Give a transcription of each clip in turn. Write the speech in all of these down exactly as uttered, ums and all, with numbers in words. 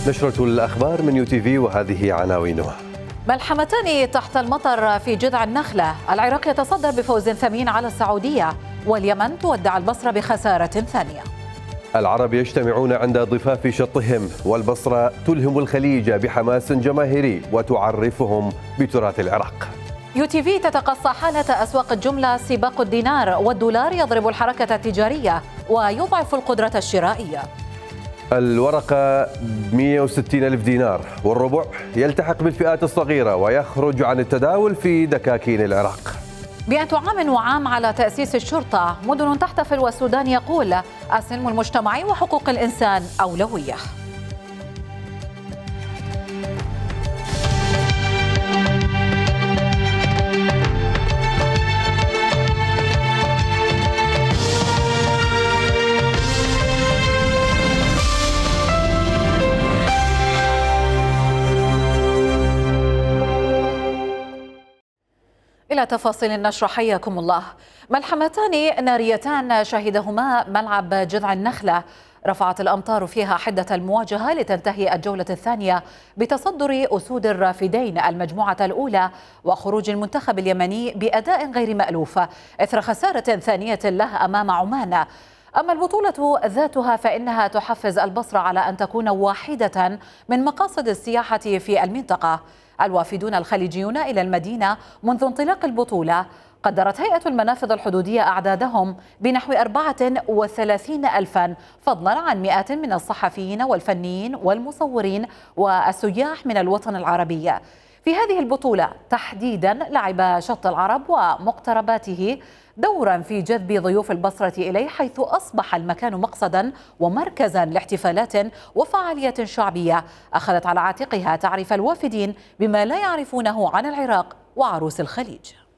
نشرة الأخبار من يو تي في وهذه عناوينها. ملحمتان تحت المطر في جذع النخلة. العراق يتصدر بفوز ثمين على السعودية، واليمن تودع البصرة بخسارة ثانية. العرب يجتمعون عند ضفاف شطهم، والبصرة تلهم الخليج بحماس جماهيري وتعرفهم بتراث العراق. يو تي في تتقصى حالة أسواق الجملة. سباق الدينار والدولار يضرب الحركة التجارية ويضعف القدرة الشرائية. الورقة مئة وستين ألف دينار، والربع يلتحق بالفئات الصغيرة ويخرج عن التداول في دكاكين العراق. مئة عام وعام على تأسيس الشرطة. مدن تحتفل والسودان يقول السلم المجتمعي وحقوق الإنسان أولوية. إلى تفاصيل النشرة حياكم الله. ملحمتان ناريتان شهدهما ملعب جذع النخلة. رفعت الأمطار فيها حدة المواجهة لتنتهي الجولة الثانية بتصدر أسود الرافدين المجموعة الأولى وخروج المنتخب اليمني بأداء غير مألوف إثر خسارة ثانية له أمام عمان. أما البطولة ذاتها فإنها تحفز البصرة على أن تكون واحدة من مقاصد السياحة في المنطقة. الوافدون الخليجيون إلى المدينة منذ انطلاق البطولة قدرت هيئة المنافذ الحدودية أعدادهم بنحو أربعة وثلاثين ألفا، فضلا عن مئات من الصحفيين والفنيين والمصورين والسياح من الوطن العربي. في هذه البطولة تحديدا لعب شط العرب ومقترباته دورا في جذب ضيوف البصرة إليه، حيث أصبح المكان مقصدا ومركزا لاحتفالات وفعاليات شعبية أخذت على عاتقها تعريف الوافدين بما لا يعرفونه عن العراق وعروس الخليج.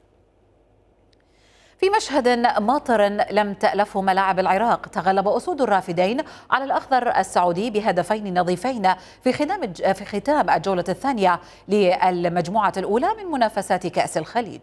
في مشهد ماطر لم تألفه ملاعب العراق، تغلب أسود الرافدين على الأخضر السعودي بهدفين نظيفين في ختام في ختام الجولة الثانية للمجموعة الأولى من منافسات كأس الخليج.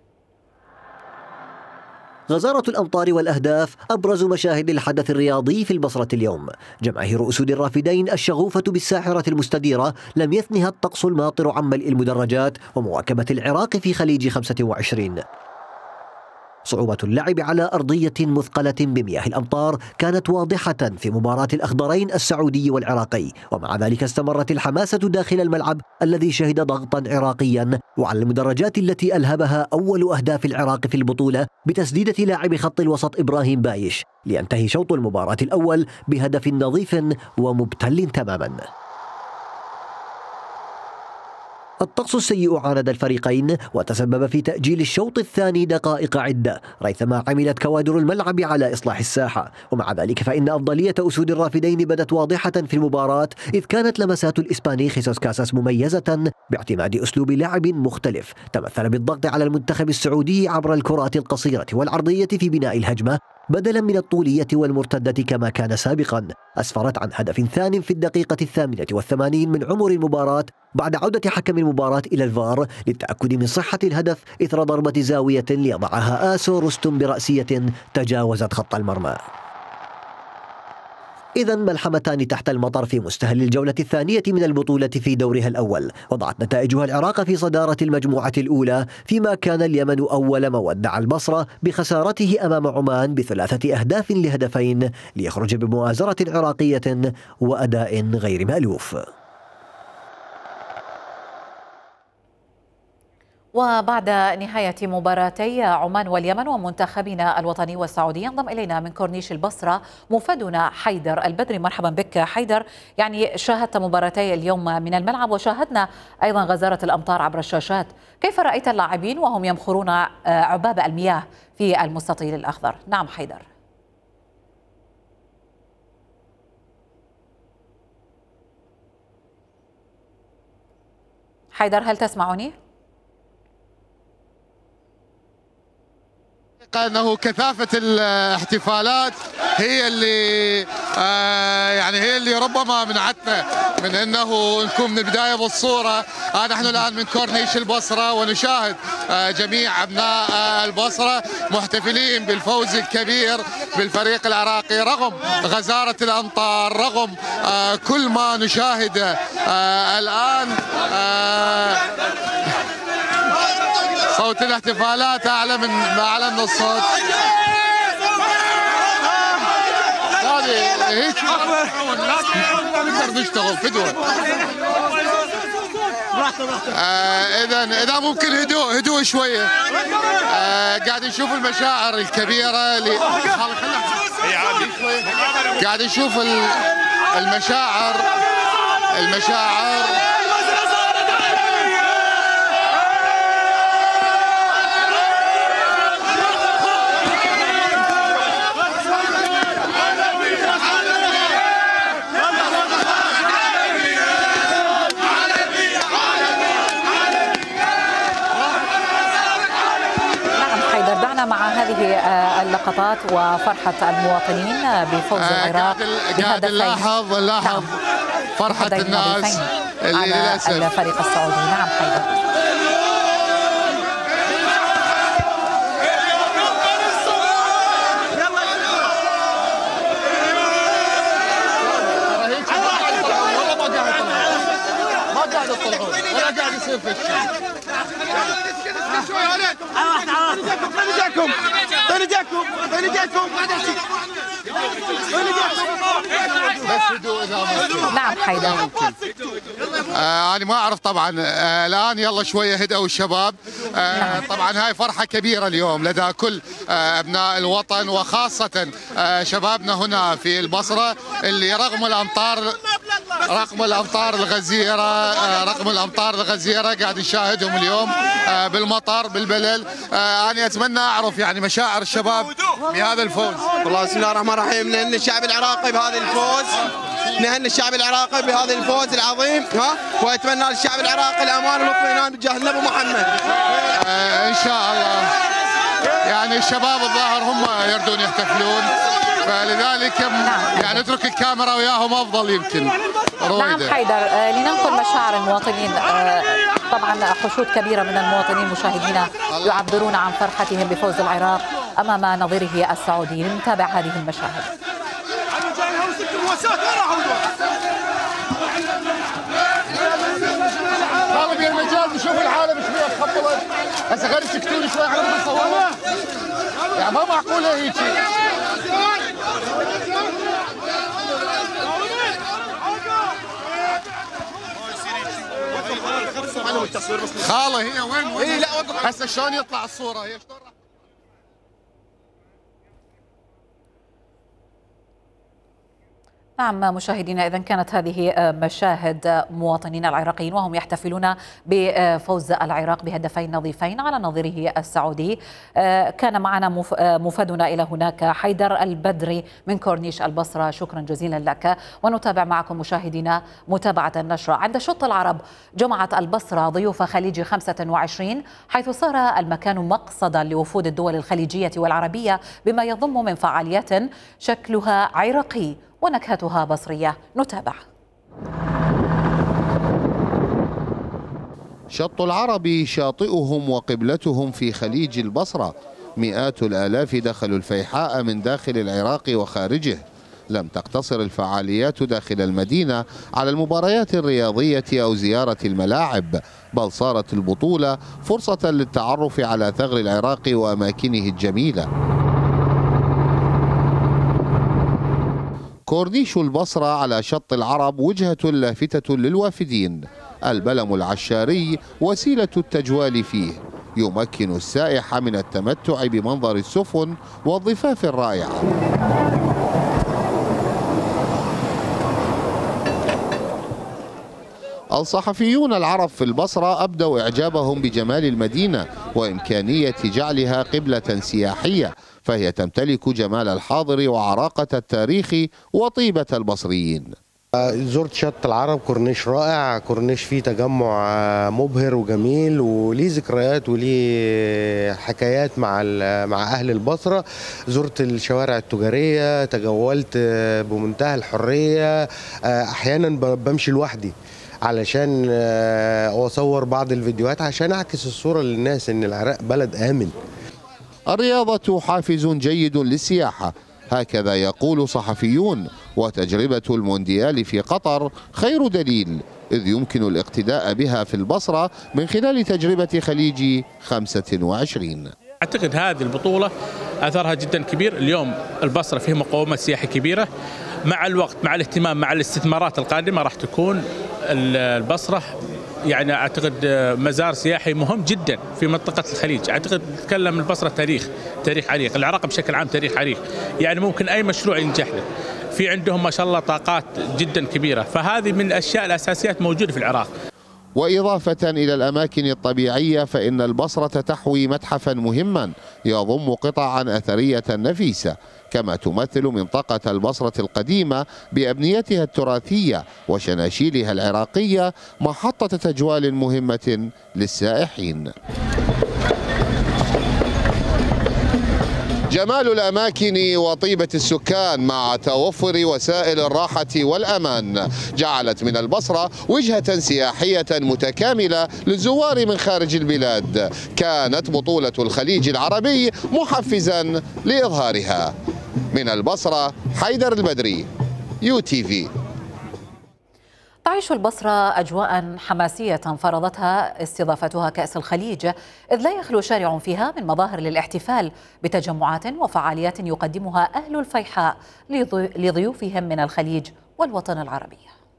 غزارة الأمطار والأهداف أبرز مشاهد الحدث الرياضي في البصرة اليوم. جماهير أسود الرافدين الشغوفة بالساحرة المستديرة لم يثنها الطقس الماطر عن ملء المدرجات ومواكبة العراق في خليج خمسة وعشرين. صعوبة اللعب على أرضية مثقلة بمياه الأمطار كانت واضحة في مباراة الأخضرين السعودي والعراقي، ومع ذلك استمرت الحماسة داخل الملعب الذي شهد ضغطا عراقيا، وعلى المدرجات التي ألهبها أول أهداف العراق في البطولة بتسديدة لاعب خط الوسط إبراهيم بايش، لينتهي شوط المباراة الأول بهدف نظيف ومبتل تماما. الطقس السيء عاند الفريقين وتسبب في تأجيل الشوط الثاني دقائق عدة، ريثما عملت كوادر الملعب على إصلاح الساحة. ومع ذلك فإن أفضلية أسود الرافدين بدت واضحة في المباراة، إذ كانت لمسات الإسباني خيسوس كاساس مميزة باعتماد أسلوب لعب مختلف تمثل بالضغط على المنتخب السعودي عبر الكرات القصيرة والعرضية في بناء الهجمة بدلا من الطولية والمرتدة كما كان سابقا. أسفرت عن هدف ثان في الدقيقة الثامنة والثمانين من عمر المباراة بعد عودة حكم المباراة إلى الفار للتأكد من صحة الهدف إثر ضربة زاوية ليضعها آسو رستم برأسية تجاوزت خط المرمى. إذا ملحمتان تحت المطر في مستهل الجولة الثانية من البطولة في دورها الأول، وضعت نتائجها العراق في صدارة المجموعة الأولى، فيما كان اليمن أول ما ودع البصرة بخسارته أمام عمان بثلاثة أهداف لهدفين، ليخرج بمؤازرة عراقية وأداء غير مألوف. وبعد نهاية مباراتي عمان واليمن ومنتخبنا الوطني والسعودي، ينضم إلينا من كورنيش البصرة مفادنا حيدر البدري. مرحبا بك حيدر. يعني شاهدت مباراتي اليوم من الملعب وشاهدنا أيضا غزارة الأمطار عبر الشاشات، كيف رأيت اللاعبين وهم يمخرون عباب المياه في المستطيل الأخضر؟ نعم حيدر. حيدر هل تسمعني؟ انه كثافه الاحتفالات هي اللي آه يعني هي اللي ربما منعتنا من انه نكون من البدايه بالصوره. آه نحن الان من كورنيش البصره ونشاهد آه جميع ابناء آه البصره محتفلين بالفوز الكبير بالفريق العراقي رغم غزاره الامطار، رغم آه كل ما نشاهده آه الان. آه صوت الاحتفالات اعلى من اعلى من الصوت. هذه هيك نقدر نشتغل فدوه. آه اذا اذا ممكن هدوء هدوء شويه. آه قاعد نشوف المشاعر الكبيره اللي قاعد نشوف المشاعر المشاعر مع هذه اللقطات وفرحة المواطنين بفوز العراق قاعد نلاحظ نلاحظ فرحة الناس اللي للأسف على الفريق السعودي. نعم حيدر. ما قاعد يطلعون ولا قاعد يصير في الشيء. نعم حيدر. آه انا ما اعرف طبعا. آه الان يلا شويه هدأوا الشباب. آه طبعا هاي فرحه كبيره اليوم لدى كل آه ابناء الوطن وخاصه آه شبابنا هنا في البصره اللي رغم الامطار رغم الامطار الغزيره آه رغم الامطار الغزيره قاعد نشاهدهم اليوم آه بالمطر بالبلل. آه انا اتمنى اعرف يعني مشاعر الشباب بهذا الفوز. والله بسم الله الرحمن الرحيم. نهني الشعب العراقي بهذا الفوز، نهني الشعب العراقي بهذا الفوز العظيم، ها واتمنى للشعب العراقي الامان والاطمئنان بجاه النبي محمد. آه ان شاء الله. يعني الشباب الظاهر هم يردون يحتفلون فلذلك يعني اترك الكاميرا وياهم افضل يمكن. رويدة. نعم حيدر. آه لننقل مشاعر المواطنين. آه طبعا حشود كبيره من المواطنين مشاهدينا يعبرون عن فرحتهم بفوز العراق امام نظيره السعودي. نتابع هذه المشاهد. طالب يا المجال بشوف العالم شويه تخبطت هسه خلي تسكتون شوي على ما نصورها. يعني ما معقوله هيك. خاله هي وين وين؟ اي لا هسه شلون يطلع الصوره هي شلون؟ نعم مشاهدينا، إذن كانت هذه مشاهد مواطنين العراقيين وهم يحتفلون بفوز العراق بهدفين نظيفين على نظيره السعودي. كان معنا مفادنا إلى هناك حيدر البدري من كورنيش البصرة. شكرا جزيلا لك. ونتابع معكم مشاهدينا متابعة النشرة. عند شط العرب جمعت البصرة ضيوف خليج خمسة وعشرين حيث صار المكان مقصدا لوفود الدول الخليجية والعربية بما يضم من فعاليات شكلها عراقي ونكهتها بصرية. نتابع. شط العرب شاطئهم وقبلتهم في خليج البصرة. مئات الآلاف دخلوا الفيحاء من داخل العراق وخارجه. لم تقتصر الفعاليات داخل المدينة على المباريات الرياضية أو زيارة الملاعب، بل صارت البطولة فرصة للتعرف على ثغر العراق وأماكنه الجميلة. كورنيش البصرة على شط العرب وجهة لافتة للوافدين. البلم العشاري وسيلة التجوال فيه، يمكن السائح من التمتع بمنظر السفن والضفاف الرائعة. الصحفيون العرب في البصرة أبدوا إعجابهم بجمال المدينة وإمكانية جعلها قبلة سياحية، فهي تمتلك جمال الحاضر وعراقة التاريخ وطيبة البصريين. زرت شط العرب، كورنيش رائع، كورنيش فيه تجمع مبهر وجميل وليه ذكريات وليه حكايات مع مع اهل البصره. زرت الشوارع التجاريه، تجولت بمنتهى الحريه، احيانا بمشي لوحدي علشان اصور بعض الفيديوهات عشان اعكس الصوره للناس ان العراق بلد امن. الرياضة حافز جيد للسياحة، هكذا يقول صحفيون، وتجربة المونديال في قطر خير دليل، إذ يمكن الاقتداء بها في البصرة من خلال تجربة خليج خمسة وعشرين. أعتقد هذه البطولة أثرها جدا كبير. اليوم البصرة فيه مقومة سياحية كبيرة، مع الوقت مع الاهتمام مع الاستثمارات القادمة راح تكون البصرة يعني أعتقد مزار سياحي مهم جدا في منطقة الخليج. أعتقد نتكلم البصرة تاريخ تاريخ عريق، العراق بشكل عام تاريخ عريق، يعني ممكن أي مشروع ينجح له. في عندهم ما شاء الله طاقات جدا كبيرة، فهذه من الأشياء الأساسيات موجودة في العراق. وإضافة إلى الأماكن الطبيعية فإن البصرة تحوي متحفا مهما يضم قطعا أثرية نفيسة، كما تمثل منطقة البصرة القديمة بأبنيتها التراثية وشناشيلها العراقية محطة تجوال مهمة للسائحين. جمال الأماكن وطيبة السكان مع توفر وسائل الراحة والأمان جعلت من البصرة وجهة سياحية متكاملة للزوار من خارج البلاد. كانت بطولة الخليج العربي محفزا لإظهارها. من البصرة حيدر البدري، يو تي في. تعيش البصرة أجواء حماسية فرضتها استضافتها كأس الخليج، إذ لا يخلو شارع فيها من مظاهر للاحتفال بتجمعات وفعاليات يقدمها أهل الفيحاء لضيوفهم من الخليج والوطن العربي.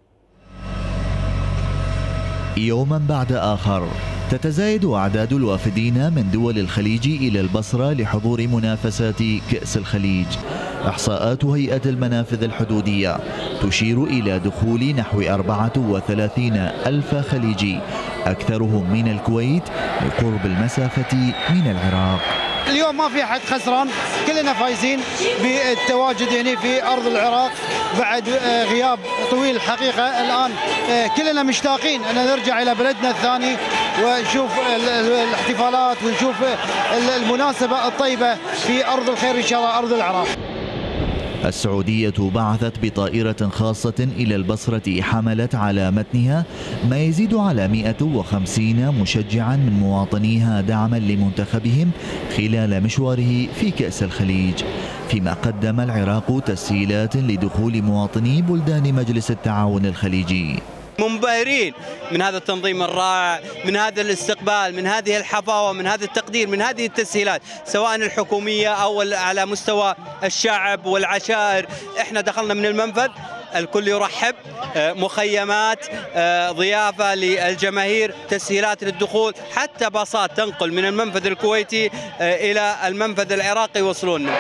يوما بعد آخر تتزايد أعداد الوافدين من دول الخليج إلى البصرة لحضور منافسات كأس الخليج. إحصاءات هيئة المنافذ الحدودية تشير إلى دخول نحو أربعة وثلاثين ألف خليجي، أكثرهم من الكويت لقرب المسافة من العراق. اليوم ما في أحد خسران، كلنا فايزين بالتواجد هنا في أرض العراق بعد غياب طويل. الحقيقة الآن كلنا مشتاقين أن نرجع إلى بلدنا الثاني ونشوف الاحتفالات ونشوف المناسبة الطيبة في أرض الخير إن شاء الله، أرض العراق. السعودية بعثت بطائرة خاصة إلى البصرة حملت على متنها ما يزيد على مئة وخمسين مشجعا من مواطنيها دعما لمنتخبهم خلال مشواره في كأس الخليج، فيما قدم العراق تسهيلات لدخول مواطني بلدان مجلس التعاون الخليجي. منبهرين من هذا التنظيم الرائع، من هذا الاستقبال، من هذه الحفاوة، من هذا التقدير، من هذه التسهيلات سواء الحكومية أو على مستوى الشعب والعشائر. احنا دخلنا من المنفذ الكل يرحب، مخيمات، ضيافة للجماهير، تسهيلات للدخول، حتى باصات تنقل من المنفذ الكويتي إلى المنفذ العراقي يوصلون.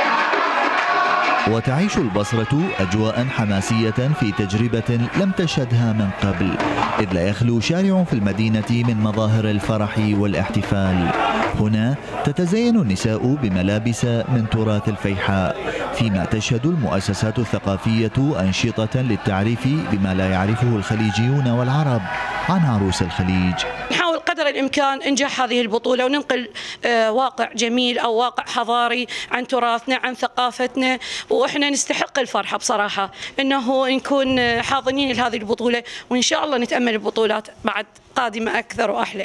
وتعيش البصرة أجواء حماسية في تجربة لم تشهدها من قبل، إذ لا يخلو شارع في المدينة من مظاهر الفرح والاحتفال. هنا تتزين النساء بملابس من تراث الفيحاء، فيما تشهد المؤسسات الثقافية أنشطة للتعريف بما لا يعرفه الخليجيون والعرب عن عروس الخليج. نحاول قدر الإمكان إنجاح هذه البطولة وننقل واقع جميل أو واقع حضاري عن تراثنا عن ثقافتنا، وإحنا نستحق الفرحة بصراحة إنه نكون حاضنين لهذه البطولة، وإن شاء الله نتأمل البطولات بعد قادمة أكثر وأحلى.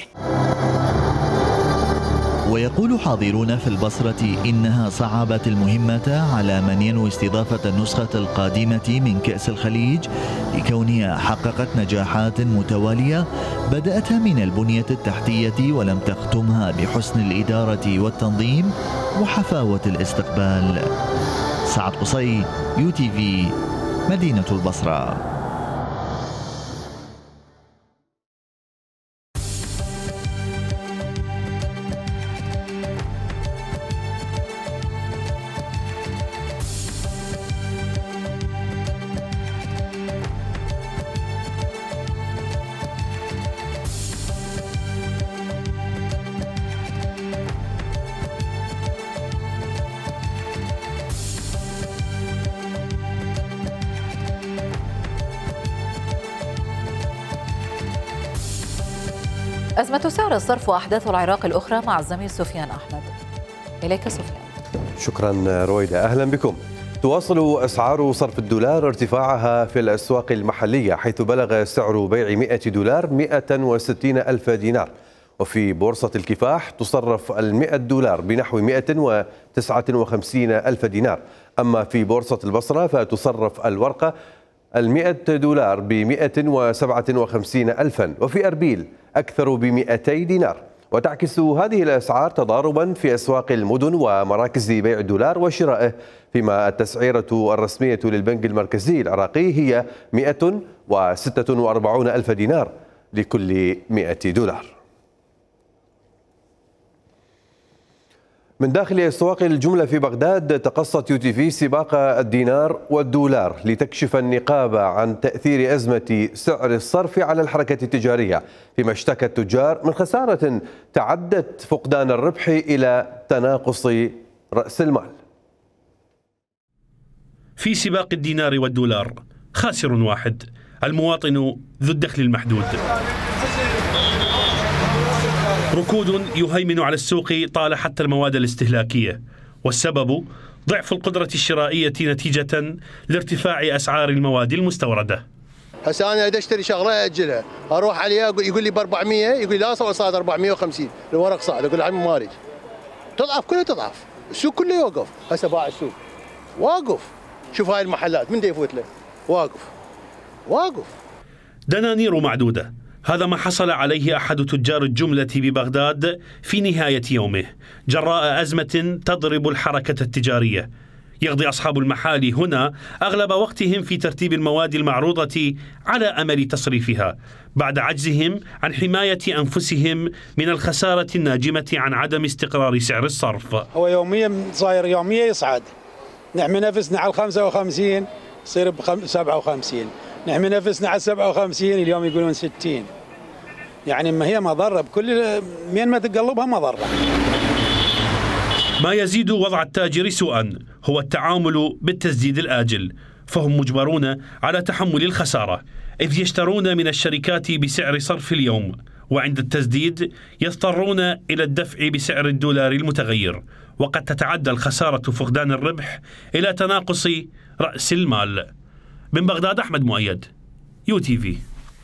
ويقول حاضرون في البصرة إنها صعبت المهمة على من ينوي استضافة النسخة القادمة من كأس الخليج، لكونها حققت نجاحات متوالية بدأتها من البنية التحتية ولم تختمها بحسن الإدارة والتنظيم وحفاوة الاستقبال. سعد قصي، يو تي في، مدينة البصرة. أزمة سعر الصرف وأحداث العراق الأخرى مع الزميل سفيان أحمد. إليك سفيان. شكرا رويدة، أهلا بكم. تواصل أسعار صرف الدولار ارتفاعها في الأسواق المحلية، حيث بلغ سعر بيع مئة دولار مئة وستين ألف دينار، وفي بورصة الكفاح تصرف المئة دولار بنحو مئة وتسعة وخمسين ألف دينار. أما في بورصة البصرة فتصرف الورقة المئة دولار بمئة وسبعة وخمسين ألفا، وفي أربيل أكثر بمئتي دينار. وتعكس هذه الأسعار تضاربا في أسواق المدن ومراكز بيع الدولار وشرائه، فيما التسعيرة الرسمية للبنك المركزي العراقي هي مئة وستة وأربعين ألف دينار لكل مئة دولار. من داخل أسواق الجملة في بغداد تقصت يو تي في سباق الدينار والدولار لتكشف النقاب عن تأثير أزمة سعر الصرف على الحركة التجارية، فيما اشتكى التجار من خسارة تعدت فقدان الربح إلى تناقص رأس المال. في سباق الدينار والدولار خاسر واحد، المواطن ذو الدخل المحدود. ركود يهيمن على السوق طال حتى المواد الاستهلاكية، والسبب ضعف القدرة الشرائية نتيجة لارتفاع أسعار المواد المستوردة. هسه أنا إذا أشتري شغلة أجلها، أروح عليها يقول لي ب أربعمئة، يقول لي لا صار أربعمئة وخمسين، الورق صعد، أقول له عمي ما أريد. تضعف كلها تضعف، السوق كله يوقف، هسه باع السوق واقف. شوف هاي المحلات من دا يفوت له؟ واقف واقف. دنانير معدودة، هذا ما حصل عليه أحد تجار الجملة ببغداد في نهاية يومه جراء أزمة تضرب الحركة التجارية. يقضي أصحاب المحال هنا أغلب وقتهم في ترتيب المواد المعروضة على أمل تصريفها، بعد عجزهم عن حماية أنفسهم من الخسارة الناجمة عن عدم استقرار سعر الصرف. هو يوميا صاير يوميا يصعد، نحمي نفسنا على الخمسة وخمسين يصير بسبعة وخمسين، نحمي نفسنا على سبعة وخمسين اليوم يقولون ستين. يعني ما هي مضرة بكل مين ما تقلبها مضرة. ما يزيد وضع التاجر سوءا هو التعامل بالتسديد الآجل، فهم مجبرون على تحمل الخسارة، إذ يشترون من الشركات بسعر صرف اليوم، وعند التسديد يضطرون إلى الدفع بسعر الدولار المتغير، وقد تتعدى الخسارة فقدان الربح إلى تناقص رأس المال. من بغداد أحمد مؤيد، يو تي في.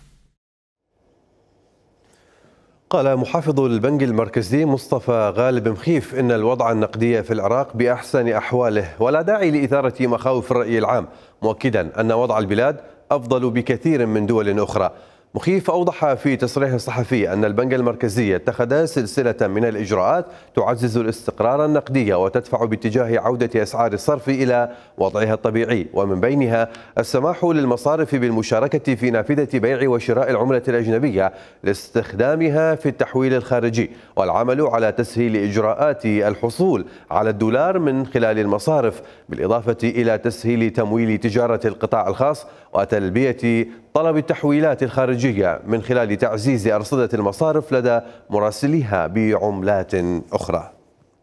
قال محافظ البنك المركزي مصطفى غالب مخيف إن الوضع النقدي في العراق بأحسن أحواله ولا داعي لإثارة مخاوف الرأي العام، مؤكدا أن وضع البلاد أفضل بكثير من دول أخرى. مخيف أوضح في تصريح صحفي أن البنك المركزي اتخذ سلسلة من الإجراءات تعزز الاستقرار النقدي وتدفع باتجاه عودة أسعار الصرف إلى وضعها الطبيعي، ومن بينها السماح للمصارف بالمشاركة في نافذة بيع وشراء العملة الأجنبية لاستخدامها في التحويل الخارجي، والعمل على تسهيل إجراءات الحصول على الدولار من خلال المصارف، بالإضافة إلى تسهيل تمويل تجارة القطاع الخاص وتلبية طلب التحويلات الخارجية من خلال تعزيز أرصدة المصارف لدى مراسليها بعملات أخرى.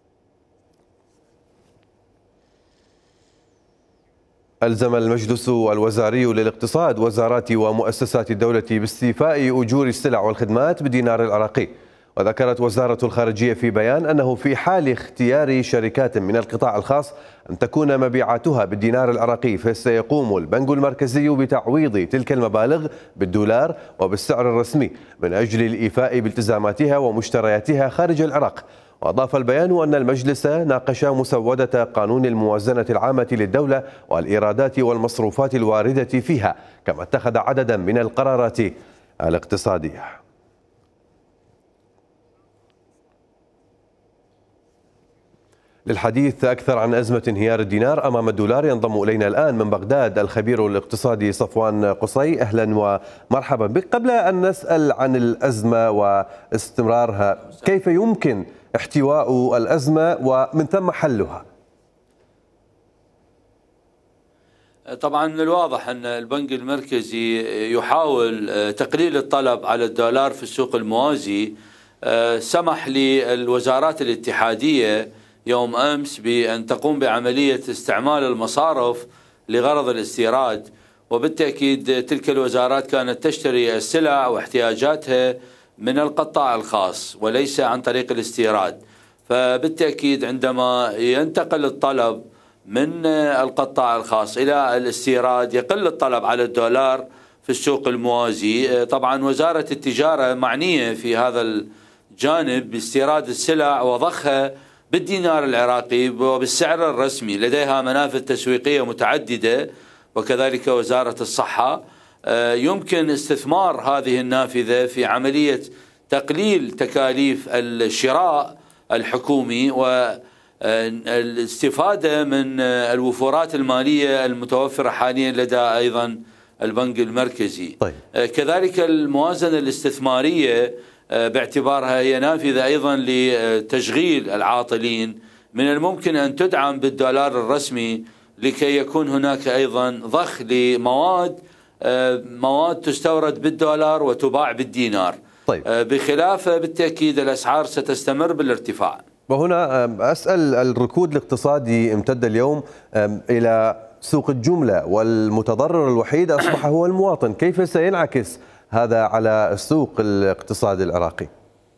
ألزم المجلس الوزاري للاقتصاد وزارات ومؤسسات الدولة باستيفاء أجور السلع والخدمات بالدينار العراقي. وذكرت وزارة الخارجية في بيان أنه في حال اختيار شركات من القطاع الخاص أن تكون مبيعاتها بالدينار العراقي فسيقوم البنك المركزي بتعويض تلك المبالغ بالدولار وبالسعر الرسمي من أجل الإيفاء بالتزاماتها ومشترياتها خارج العراق. وأضاف البيان أن المجلس ناقش مسودة قانون الموازنة العامة للدولة والإيرادات والمصروفات الواردة فيها، كما اتخذ عددا من القرارات الاقتصادية. للحديث أكثر عن أزمة انهيار الدينار أمام الدولار ينضم إلينا الآن من بغداد الخبير الاقتصادي صفوان قصي. أهلا ومرحبا بك. قبل أن نسأل عن الأزمة واستمرارها، كيف يمكن احتواء الأزمة ومن ثم حلها؟ طبعا من الواضح أن البنك المركزي يحاول تقليل الطلب على الدولار في السوق الموازي. سمح للوزارات الاتحادية يوم أمس بأن تقوم بعملية استعمال المصارف لغرض الاستيراد، وبالتأكيد تلك الوزارات كانت تشتري السلع واحتياجاتها من القطاع الخاص وليس عن طريق الاستيراد. فبالتأكيد عندما ينتقل الطلب من القطاع الخاص إلى الاستيراد يقل الطلب على الدولار في السوق الموازي. طبعا وزارة التجارة معنية في هذا الجانب باستيراد السلع وضخها بالدينار العراقي وبالسعر الرسمي، لديها منافذ تسويقية متعددة، وكذلك وزارة الصحة. يمكن استثمار هذه النافذة في عملية تقليل تكاليف الشراء الحكومي والاستفادة من الوفورات المالية المتوفرة حاليا لدى أيضا البنك المركزي. طيب. كذلك الموازنة الاستثمارية باعتبارها هي نافذة أيضا لتشغيل العاطلين، من الممكن أن تدعم بالدولار الرسمي لكي يكون هناك أيضا ضخ لمواد مواد تستورد بالدولار وتباع بالدينار. طيب. بخلاف بالتأكيد الأسعار ستستمر بالارتفاع. وهنا أسأل، الركود الاقتصادي امتد اليوم إلى سوق الجملة والمتضرر الوحيد أصبح هو المواطن، كيف سينعكس هذا على السوق الاقتصادي العراقي؟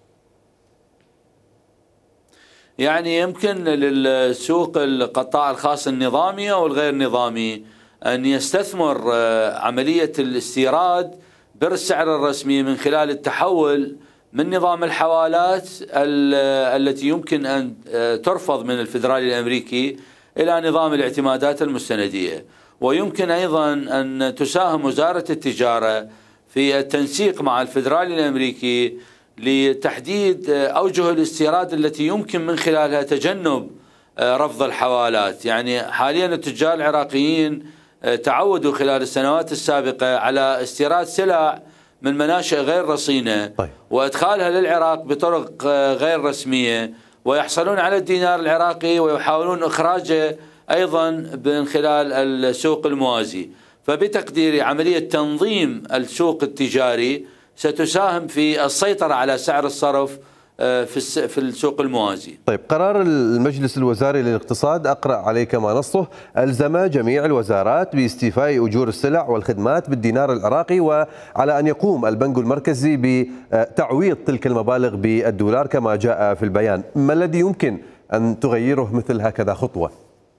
يعني يمكن للسوق القطاع الخاص النظامي أو الغير نظامي أن يستثمر عملية الاستيراد بالسعر الرسمي من خلال التحول من نظام الحوالات التي يمكن أن ترفض من الفدرالي الأمريكي إلى نظام الاعتمادات المستندية. ويمكن أيضا أن تساهم وزارة التجارة في التنسيق مع الفدرالي الأمريكي لتحديد أوجه الاستيراد التي يمكن من خلالها تجنب رفض الحوالات. يعني حاليا التجار العراقيين تعودوا خلال السنوات السابقة على استيراد سلع من مناشئ غير رصينة طيب. وإدخالها للعراق بطرق غير رسمية، ويحصلون على الدينار العراقي ويحاولون إخراجه أيضا من خلال السوق الموازي. فبتقديري عملية تنظيم السوق التجاري ستساهم في السيطرة على سعر الصرف في في السوق الموازي. طيب، قرار المجلس الوزاري للاقتصاد أقرأ عليك ما نصه ألزم جميع الوزارات باستيفاء أجور السلع والخدمات بالدينار العراقي، وعلى أن يقوم البنك المركزي بتعويض تلك المبالغ بالدولار كما جاء في البيان. ما الذي يمكن أن تغيره مثل هكذا خطوة؟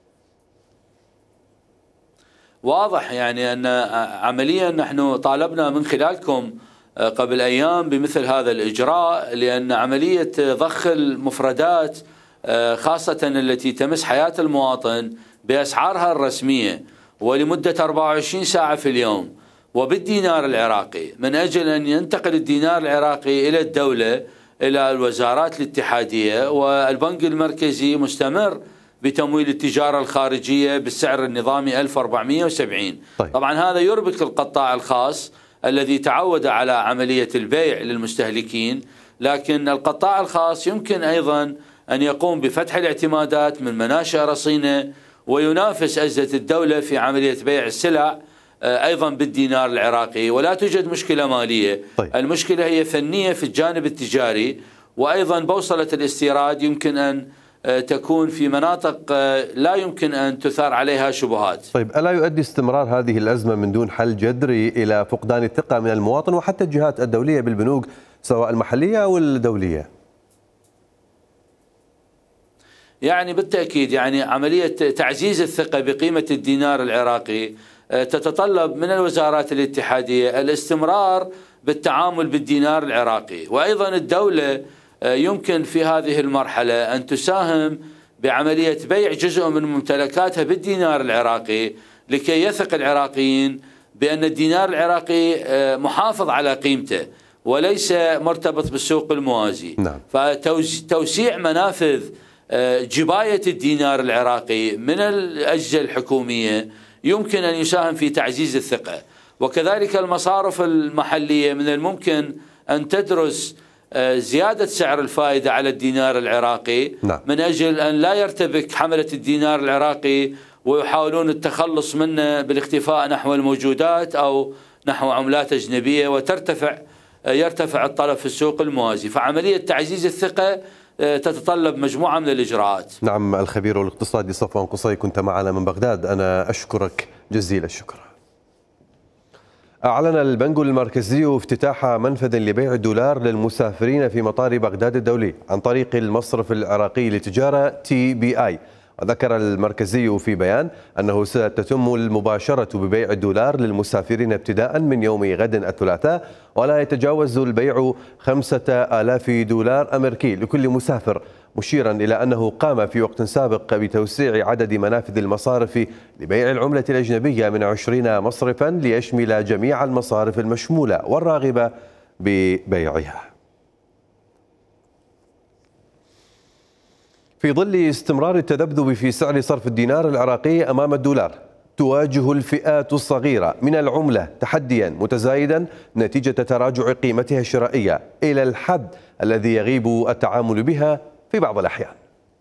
واضح يعني أن عمليا نحن طالبنا من خلالكم قبل أيام بمثل هذا الإجراء، لأن عملية ضخ المفردات خاصة التي تمس حياة المواطن بأسعارها الرسمية ولمدة أربعة وعشرين ساعة في اليوم وبالدينار العراقي، من أجل أن ينتقل الدينار العراقي إلى الدولة إلى الوزارات الاتحادية، والبنك المركزي مستمر بتمويل التجارة الخارجية بالسعر النظامي ألف وأربعمئة وسبعين. طيب. طبعا هذا يربك القطاع الخاص الذي تعود على عملية البيع للمستهلكين، لكن القطاع الخاص يمكن أيضا أن يقوم بفتح الاعتمادات من مناشئ رصينة وينافس أجهزة الدولة في عملية بيع السلع أيضا بالدينار العراقي، ولا توجد مشكلة مالية. طيب. المشكلة هي فنية في الجانب التجاري، وأيضا بوصلة الاستيراد يمكن أن تكون في مناطق لا يمكن أن تثار عليها شبهات. طيب، ألا يؤدي استمرار هذه الأزمة من دون حل جذري إلى فقدان الثقة من المواطن وحتى الجهات الدولية بالبنوك سواء المحلية أو الدولية؟ يعني بالتأكيد يعني عملية تعزيز الثقة بقيمة الدينار العراقي تتطلب من الوزارات الاتحادية الاستمرار بالتعامل بالدينار العراقي، وأيضا الدولة يمكن في هذه المرحلة أن تساهم بعملية بيع جزء من ممتلكاتها بالدينار العراقي لكي يثق العراقيين بأن الدينار العراقي محافظ على قيمته وليس مرتبط بالسوق الموازي. نعم. فتوسيع منافذ جباية الدينار العراقي من الأجهزة الحكومية يمكن أن يساهم في تعزيز الثقة، وكذلك المصارف المحلية من الممكن أن تدرس زيادة سعر الفائدة على الدينار العراقي. نعم. من أجل أن لا يرتبك حملة الدينار العراقي ويحاولون التخلص منه بالاختفاء نحو الموجودات أو نحو عملات أجنبية وترتفع يرتفع الطلب في السوق الموازي. فعملية تعزيز الثقة تتطلب مجموعة من الإجراءات. نعم، الخبير الاقتصادي صفوان قصي كنت معنا من بغداد، أنا أشكرك جزيل الشكر. أعلن البنك المركزي افتتاح منفذ لبيع الدولار للمسافرين في مطار بغداد الدولي عن طريق المصرف العراقي للتجارة تي بي آي. وذكر المركزي في بيان أنه ستتم المباشرة ببيع الدولار للمسافرين ابتداء من يوم غد الثلاثاء، ولا يتجاوز البيع خمسة آلاف دولار أمريكي لكل مسافر، مشيرا إلى أنه قام في وقت سابق بتوسيع عدد منافذ المصارف لبيع العملة الأجنبية من عشرين مصرفا ليشمل جميع المصارف المشمولة والراغبة ببيعها. في ظل استمرار التذبذب في سعر صرف الدينار العراقي أمام الدولار، تواجه الفئات الصغيرة من العملة تحديا متزايدا نتيجة تراجع قيمتها الشرائية إلى الحد الذي يغيب التعامل بها في بعض الأحيان.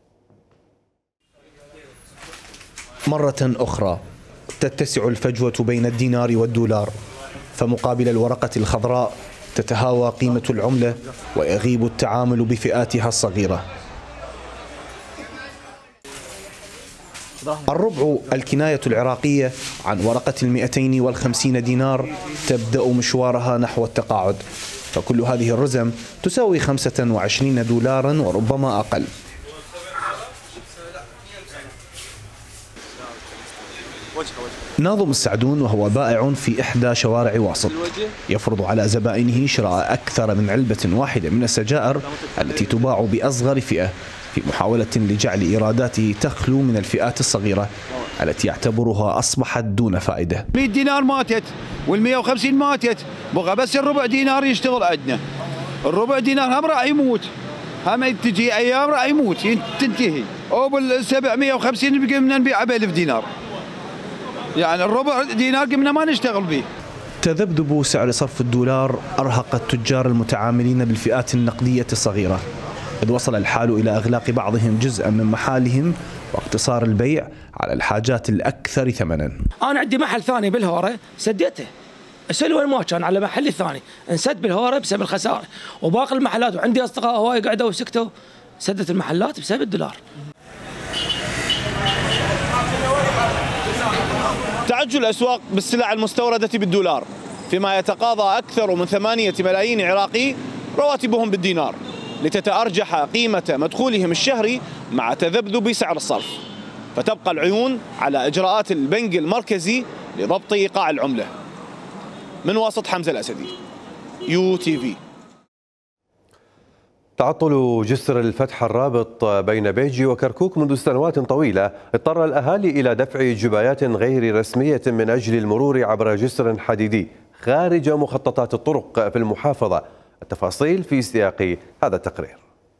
مرة أخرى تتسع الفجوة بين الدينار والدولار، فمقابل الورقة الخضراء تتهاوى قيمة العملة ويغيب التعامل بفئاتها الصغيرة. الربع الكناية العراقية عن ورقة المئتين والخمسين دينار تبدأ مشوارها نحو التقاعد، فكل هذه الرزم تساوي خمسة وعشرين دولارا وربما أقل. ناظم السعدون وهو بائع في إحدى شوارع واسط يفرض على زبائنه شراء أكثر من علبة واحدة من السجائر التي تباع بأصغر فئة، في محاولة لجعل إيراداته تخلو من الفئات الصغيرة التي يعتبرها أصبحت دون فائدة. مئة دينار ماتت والمئة وخمسين ماتت، بغى بس الربع دينار يشتغل عندنا. الربع دينار هم راح يموت، هم تجي أيام راح يموت تنتهي، أو بالسبعمئة وخمسين قمنا نبيعه بألف دينار. يعني الربع دينار قمنا ما نشتغل به. تذبذب سعر صرف الدولار أرهق التجار المتعاملين بالفئات النقدية الصغيرة، إذ وصل الحال إلى إغلاق بعضهم جزءا من محالهم واقتصار البيع على الحاجات الأكثر ثمنا. أنا عندي محل ثاني بالهورة سديته، أسأل ما كان على محلي الثاني انسد بالهورة بسبب الخسارة، وباقي المحلات وعندي أصدقاء هواي قعدوا وسكتوا سدت المحلات بسبب الدولار. تعج الأسواق بالسلع المستوردة بالدولار، فيما يتقاضى أكثر من ثمانية ملايين عراقي رواتبهم بالدينار، لتتأرجح قيمة مدخولهم الشهري مع تذبذب سعر الصرف. فتبقى العيون على إجراءات البنك المركزي لضبط إيقاع العملة. من واسط حمزة الأسدي، يو تي في. تعطل جسر الفتح الرابط بين بيجي وكركوك منذ سنوات طويلة اضطر الأهالي إلى دفع جبايات غير رسمية من أجل المرور عبر جسر حديدي خارج مخططات الطرق في المحافظة. التفاصيل في سياق هذا التقرير.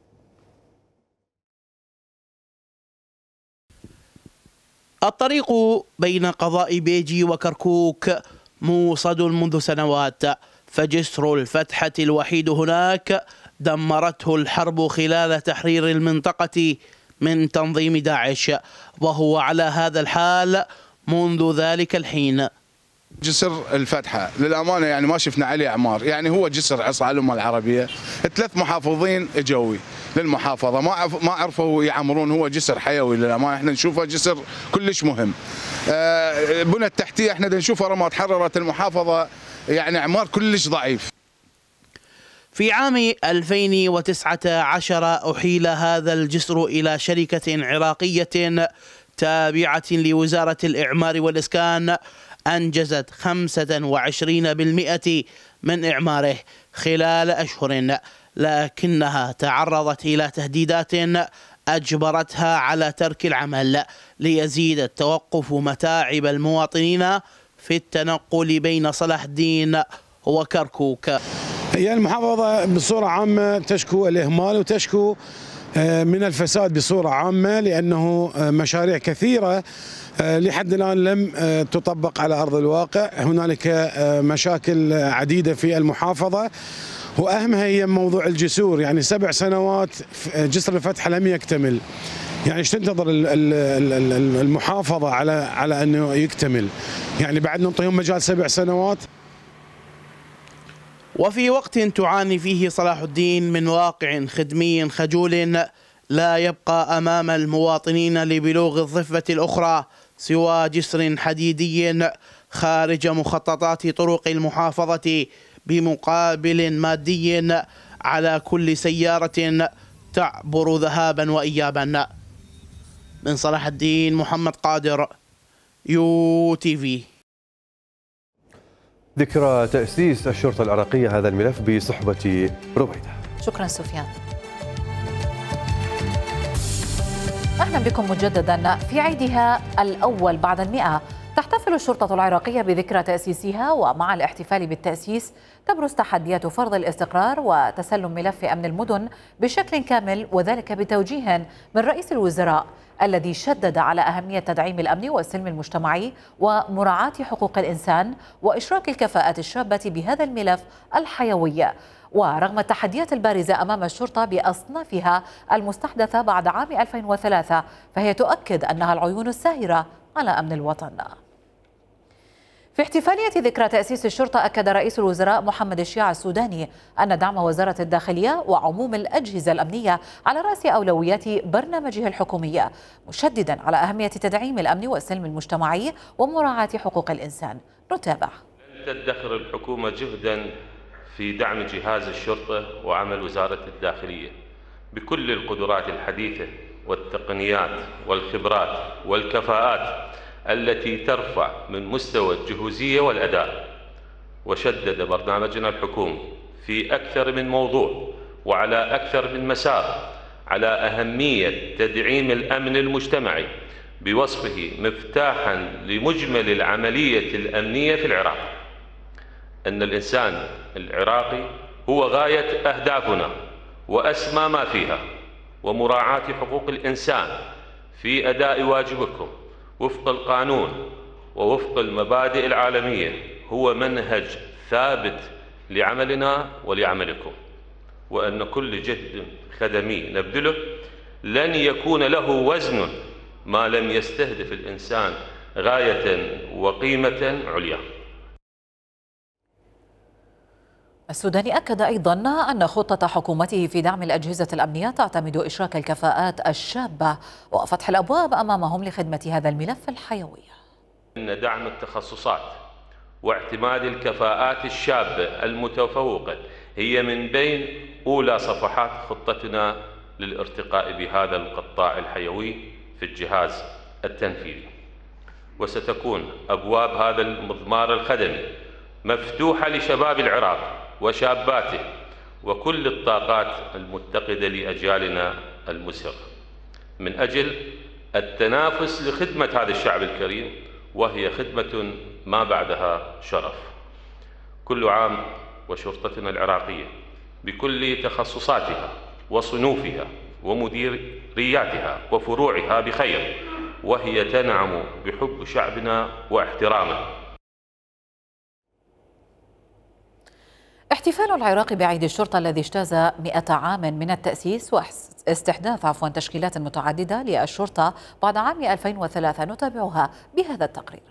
الطريق بين قضاء بيجي وكركوك موصد منذ سنوات، فجسر الفتحة الوحيد هناك دمرته الحرب خلال تحرير المنطقة من تنظيم داعش، وهو على هذا الحال منذ ذلك الحين. جسر الفتحة للأمانة يعني ما شفنا عليه أعمار، يعني هو جسر عصا على الأمة العربية، ثلاث محافظين جوي للمحافظة ما ما عرفوا يعمرون، هو جسر حيوي للأمانة، احنا نشوفه جسر كلش مهم. آه بنى التحتية احنا نشوفها رمى تحررت المحافظة، يعني أعمار كلش ضعيف. في عام ألفين وتسعة عشر أحيل هذا الجسر إلى شركة عراقية تابعة لوزارة الإعمار والإسكان أنجزت خمسة وعشرين بالمئة من إعماره خلال أشهر، لكنها تعرضت إلى تهديدات أجبرتها على ترك العمل ليزيد التوقف متاعب المواطنين في التنقل بين صلاح الدين وكركوك. هي المحافظة بصورة عامة تشكو الإهمال وتشكو من الفساد بصورة عامة، لأنه مشاريع كثيرة لحد الآن لم تطبق على أرض الواقع. هنالك مشاكل عديدة في المحافظة وأهمها هي موضوع الجسور، يعني سبع سنوات جسر الفتح لم يكتمل، يعني ايش تنتظر المحافظة على على أنه يكتمل؟ يعني بعد نعطيهم مجال سبع سنوات. وفي وقت تعاني فيه صلاح الدين من واقع خدمي خجول لا يبقى أمام المواطنين لبلوغ الضفة الأخرى سوى جسر حديدي خارج مخططات طرق المحافظة بمقابل مادي على كل سيارة تعبر ذهابا وإيابا. من صلاح الدين محمد قادر، يو تي في. ذكرى تأسيس الشرطة العراقية، هذا الملف بصحبة رويدة. شكرا سفيان. أهلا بكم مجددا. في عيدها الأول بعد المئة تحتفل الشرطة العراقية بذكرى تأسيسها، ومع الاحتفال بالتأسيس تبرز تحديات فرض الاستقرار وتسلم ملف أمن المدن بشكل كامل، وذلك بتوجيه من رئيس الوزراء الذي شدد على أهمية تدعيم الأمن والسلم المجتمعي ومراعاة حقوق الإنسان وإشراك الكفاءات الشابة بهذا الملف الحيوي. ورغم التحديات البارزة أمام الشرطة بأصنافها المستحدثة بعد عام ألفين وثلاثة، فهي تؤكد أنها العيون الساهرة على أمن الوطن. في احتفالية ذكرى تأسيس الشرطة أكد رئيس الوزراء محمد الشيع السوداني أن دعم وزارة الداخلية وعموم الأجهزة الأمنية على رأس أولويات برنامجه الحكومي، مشددا على أهمية تدعيم الأمن والسلم المجتمعي ومراعاة حقوق الإنسان. نتابع. تدخر الحكومة جهدا في دعم جهاز الشرطة وعمل وزارة الداخلية بكل القدرات الحديثة والتقنيات والخبرات والكفاءات التي ترفع من مستوى الجهوزية والأداء. وشدد برنامجنا الحكومي في أكثر من موضوع وعلى أكثر من مسار على أهمية تدعيم الأمن المجتمعي بوصفه مفتاحا لمجمل العملية الأمنية في العراق. أن الإنسان العراقي هو غاية أهدافنا وأسمى ما فيها، ومراعاة حقوق الإنسان في أداء واجبكم وفق القانون ووفق المبادئ العالمية هو منهج ثابت لعملنا ولعملكم، وأن كل جهد خدمي نبذله لن يكون له وزن ما لم يستهدف الإنسان غاية وقيمة عليا. السوداني أكد أيضا أن خطة حكومته في دعم الأجهزة الأمنية تعتمد إشراك الكفاءات الشابة وفتح الأبواب أمامهم لخدمة هذا الملف الحيوي. إن دعم التخصصات واعتماد الكفاءات الشابة المتفوقة هي من بين أولى صفحات خطتنا للارتقاء بهذا القطاع الحيوي في الجهاز التنفيذي. وستكون أبواب هذا المضمار الخدمي مفتوحة لشباب العراق وشاباته وكل الطاقات المتقدة لأجيالنا المسهرة من أجل التنافس لخدمة هذا الشعب الكريم، وهي خدمة ما بعدها شرف. كل عام وشرطتنا العراقية بكل تخصصاتها وصنوفها ومديرياتها وفروعها بخير، وهي تنعم بحب شعبنا واحترامه. احتفال العراق بعيد الشرطة الذي اجتاز مئة عام من التأسيس واستحداث عفوا تشكيلات متعددة للشرطة بعد عام ألفين وثلاثة، نتابعها بهذا التقرير.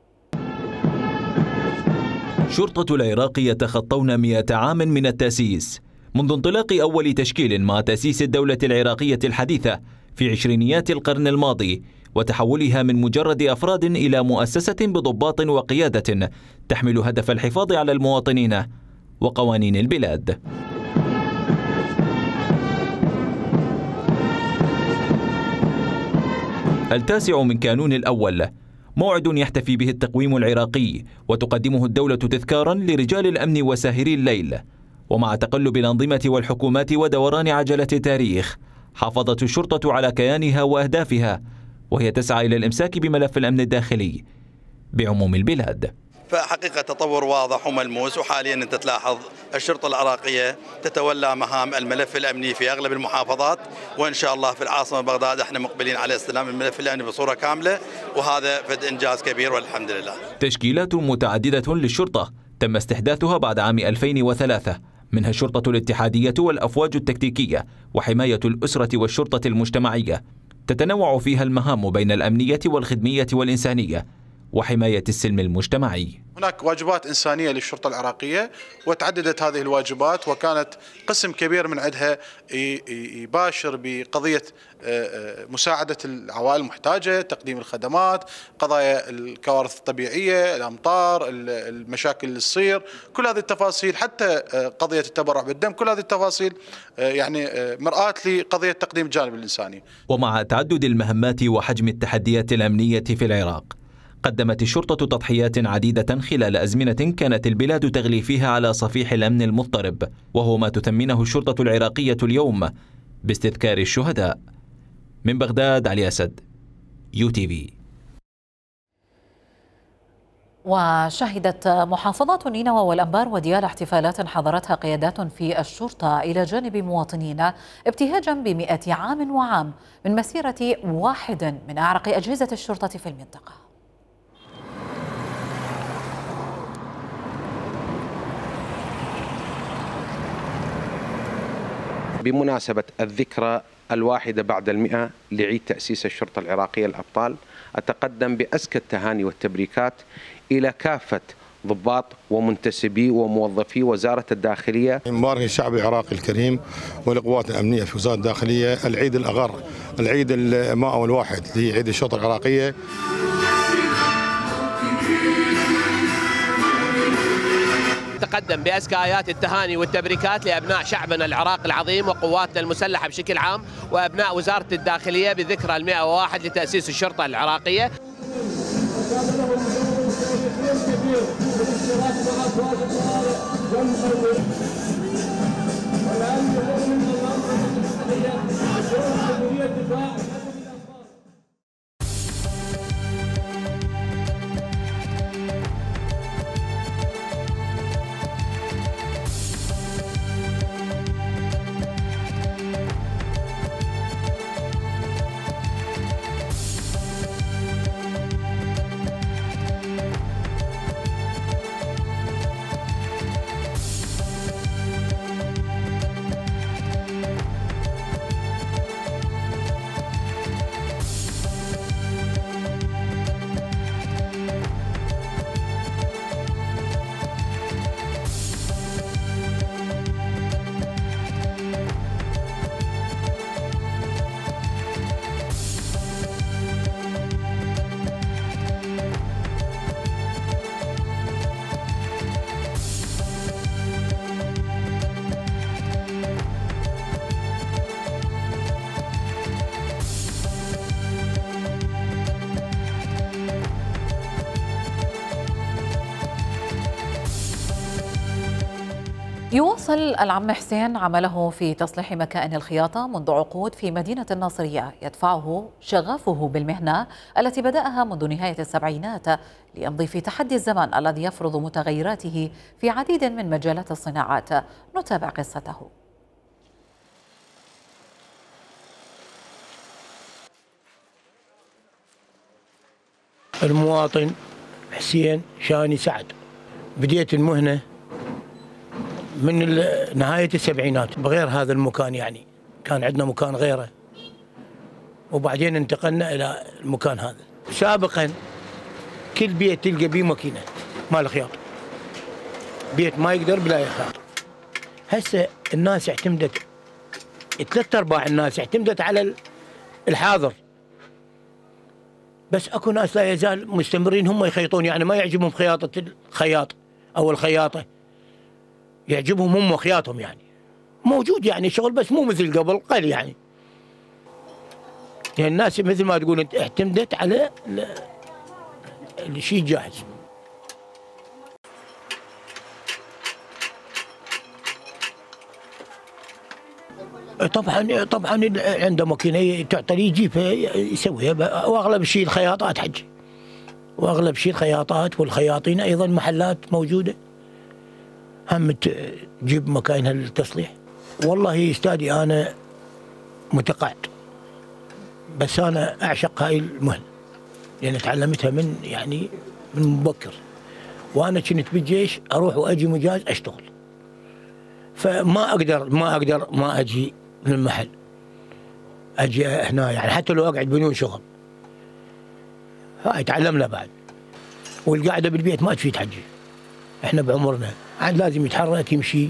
شرطة العراق يتخطون مئة عام من التأسيس منذ انطلاق أول تشكيل مع تأسيس الدولة العراقية الحديثة في عشرينيات القرن الماضي، وتحولها من مجرد أفراد إلى مؤسسة بضباط وقيادة تحمل هدف الحفاظ على المواطنين وقوانين البلاد. التاسع من كانون الأول موعد يحتفي به التقويم العراقي وتقدمه الدولة تذكارا لرجال الأمن وساهري الليل. ومع تقلب الأنظمة والحكومات ودوران عجلة التاريخ، حافظت الشرطة على كيانها وأهدافها، وهي تسعى إلى الإمساك بملف الأمن الداخلي بعموم البلاد. فحقيقة تطور واضح وملموس، وحاليا أنت تلاحظ الشرطة العراقية تتولى مهام الملف الأمني في أغلب المحافظات، وإن شاء الله في العاصمة بغداد احنا مقبلين على استلام الملف الأمني بصورة كاملة، وهذا فد إنجاز كبير والحمد لله. تشكيلات متعددة للشرطة تم استحداثها بعد عام ألفين وثلاثة، منها الشرطة الاتحادية والأفواج التكتيكية وحماية الأسرة والشرطة المجتمعية، تتنوع فيها المهام بين الأمنية والخدمية والإنسانية، وحماية السلم المجتمعي. هناك واجبات إنسانية للشرطة العراقية وتعددت هذه الواجبات، وكانت قسم كبير من عندها يباشر بقضية مساعدة العوائل المحتاجة، تقديم الخدمات، قضايا الكوارث الطبيعية، الأمطار، المشاكل اللي تصير، كل هذه التفاصيل، حتى قضية التبرع بالدم، كل هذه التفاصيل يعني مرآة لقضية تقديم الجانب الإنساني. ومع تعدد المهمات وحجم التحديات الأمنية في العراق، قدمت الشرطة تضحيات عديدة خلال أزمنة كانت البلاد تغلي فيها على صفيح الأمن المضطرب، وهو ما تثمنه الشرطة العراقية اليوم باستذكار الشهداء. من بغداد، علي أسد، يو تي في. وشهدت محافظات نينوى والأنبار وديال احتفالات حضرتها قيادات في الشرطة إلى جانب مواطنين ابتهاجا بمئة عام وعام من مسيرة واحد من أعرق أجهزة الشرطة في المنطقة. بمناسبة الذكرى الواحدة بعد المئة لعيد تأسيس الشرطة العراقية الأبطال، أتقدم بأزكى التهاني والتبريكات إلى كافة ضباط ومنتسبي وموظفي وزارة الداخلية. مبارك الشعب العراقي الكريم والقوات الأمنية في وزارة الداخلية العيد الأغر، العيد المائة والواحد لعيد الشرطة العراقية. تقدم بأزكى آيات التهاني والتبريكات لأبناء شعبنا العراقي العظيم وقواتنا المسلحة بشكل عام وأبناء وزارة الداخلية بذكرى المئة وواحد لتأسيس الشرطة العراقية. يواصل العم حسين عمله في تصليح مكائن الخياطة منذ عقود في مدينة الناصرية، يدفعه شغفه بالمهنة التي بدأها منذ نهاية السبعينات ليمضي في تحدي الزمن الذي يفرض متغيراته في عديد من مجالات الصناعات. نتابع قصته. المواطن حسين شاني سعد، بديت المهنة من نهاية السبعينات بغير هذا المكان، يعني كان عندنا مكان غيره وبعدين انتقلنا إلى المكان هذا. سابقا كل بيت تلقى بيه ماكينة مال خياطة، بيت ما يقدر بلا يخاط. هسه الناس اعتمدت، ثلاث أرباع الناس اعتمدت على الحاضر، بس اكو ناس لا يزال مستمرين هم يخيطون، يعني ما يعجبهم خياطة الخياط أو الخياطة، يعجبهم هم خياطهم، يعني موجود يعني شغل بس مو مثل قبل، قل يعني. يعني الناس مثل ما تقول انت اعتمدت على الشيء جاهز. طبعا طبعا عنده ماكينه تعطي يجيبها يسويها، واغلب الشيء الخياطات حجي، واغلب شيء الخياطات والخياطين ايضا محلات موجوده هم تجيب مكاينها للتصليح. والله استاذي انا متقاعد، بس انا اعشق هاي المهنه لان تعلمتها من يعني من مبكر، وانا كنت بالجيش اروح واجي مجاز اشتغل، فما اقدر ما اقدر ما اجي من المحل، اجي هنا يعني حتى لو اقعد بدون شغل. هاي تعلمنا بعد. والقاعده بالبيت ما تفيد حجي. احنا بعمرنا عاد لازم يتحرك يمشي.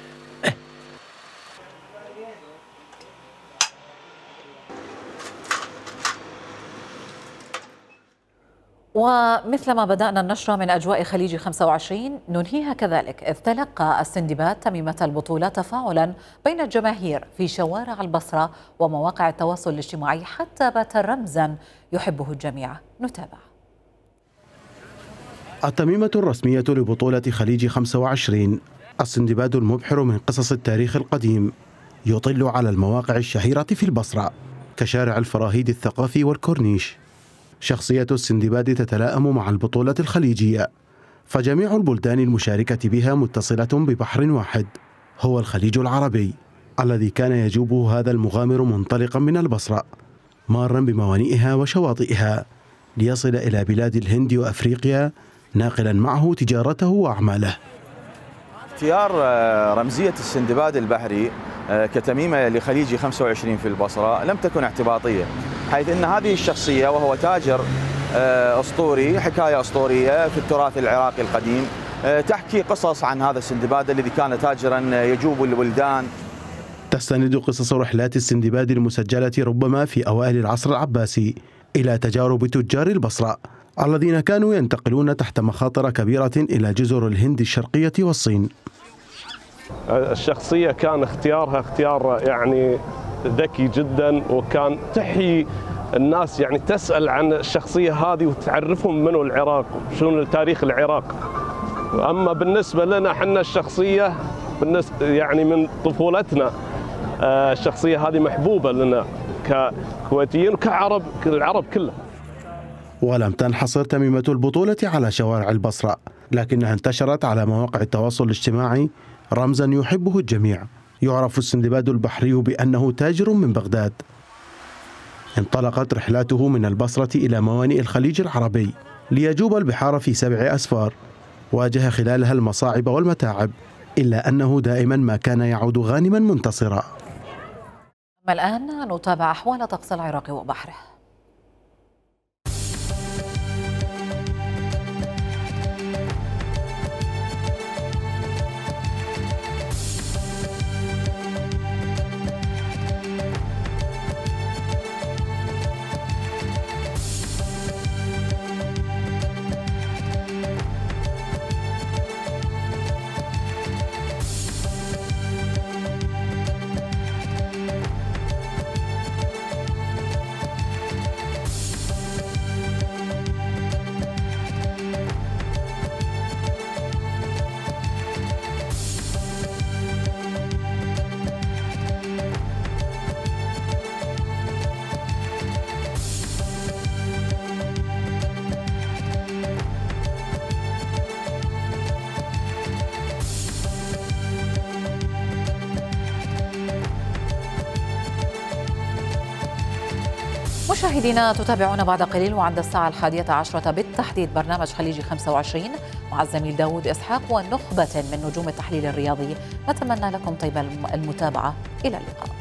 ومثلما بدأنا النشرة من أجواء خليج خمسة وعشرين ننهيها كذلك، إذ تلقى السندباد تميمة البطولة تفاعلا بين الجماهير في شوارع البصرة ومواقع التواصل الاجتماعي حتى بات رمزا يحبه الجميع. نتابع. التميمة الرسمية لبطولة خليج خمسة وعشرين، السندباد المبحر من قصص التاريخ القديم، يطل على المواقع الشهيرة في البصرة كشارع الفراهيد الثقافي والكورنيش. شخصية السندباد تتلائم مع البطولة الخليجية، فجميع البلدان المشاركة بها متصلة ببحر واحد هو الخليج العربي، الذي كان يجوبه هذا المغامر منطلقا من البصرة مارا بموانئها وشواطئها ليصل إلى بلاد الهند وأفريقيا، ناقلا معه تجارته وأعماله. اختيار رمزية السندباد البحري كتميمة لخليج خمسة وعشرين في البصرة لم تكن اعتباطية، حيث أن هذه الشخصية وهو تاجر أسطوري، حكاية أسطورية في التراث العراقي القديم، تحكي قصص عن هذا السندباد الذي كان تاجرا يجوب البلدان. تستند قصص رحلات السندباد المسجلة ربما في أوائل العصر العباسي إلى تجارب تجار البصرة الذين كانوا ينتقلون تحت مخاطر كبيرة إلى جزر الهند الشرقية والصين. الشخصية كان اختيارها اختيار يعني ذكي جدا، وكان تحيي الناس، يعني تسأل عن الشخصية هذه وتعرفهم منو العراق، شنو تاريخ العراق. أما بالنسبة لنا حنا الشخصية بالنسبة يعني من طفولتنا الشخصية هذه محبوبة لنا ككويتيين وكعرب، العرب كله. ولم تنحصر تميمة البطولة على شوارع البصرة، لكنها انتشرت على مواقع التواصل الاجتماعي رمزا يحبه الجميع. يعرف السندباد البحري بأنه تاجر من بغداد. انطلقت رحلاته من البصرة إلى موانئ الخليج العربي ليجوب البحار في سبع أسفار، واجه خلالها المصاعب والمتاعب، إلا أنه دائما ما كان يعود غانما منتصرا. أما الآن نتابع أحوال طقس العراق وبحره. مشاهدينا تتابعون بعد قليل وعند الساعة الحادية عشرة بالتحديد برنامج خليجي خمسة وعشرين مع الزميل داود إسحاق ونخبة من نجوم التحليل الرياضي. نتمنى لكم طيب المتابعة. إلى اللقاء.